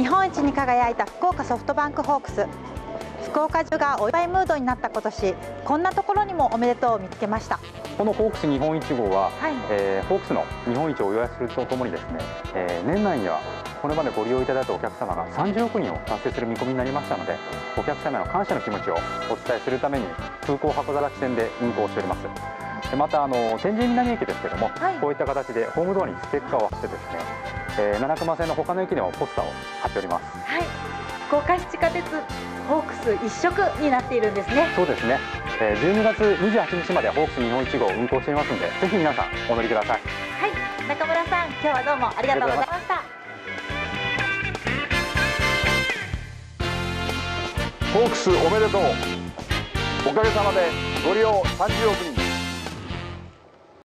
日本一に輝いた福岡ソフトバンクホークス。福岡中がお祝いムードになった今年、こんなところにもおめでとうを見つけました。 このホークス日本一号は、ホークスの日本一をお祝いするとともにですね、年内にはこれまでご利用いただいたお客様が30億人を達成する見込みになりましたので、お客様への感謝の気持ちをお伝えするために空港函館線で運行しております。また天神南駅ですけども、こういった形でホームドアにステッカーを貼ってですね、七熊線の他の駅でもポスターを貼っております。 福岡市地下鉄ホークス一色になっているんですね。 そうですね。12月28日までホークス日本1号を運行していますので、ぜひ皆さんお乗りください。 中村さん、今日はどうもありがとうございました。 ホークスおめでとう。おかげさまでご利用30億人。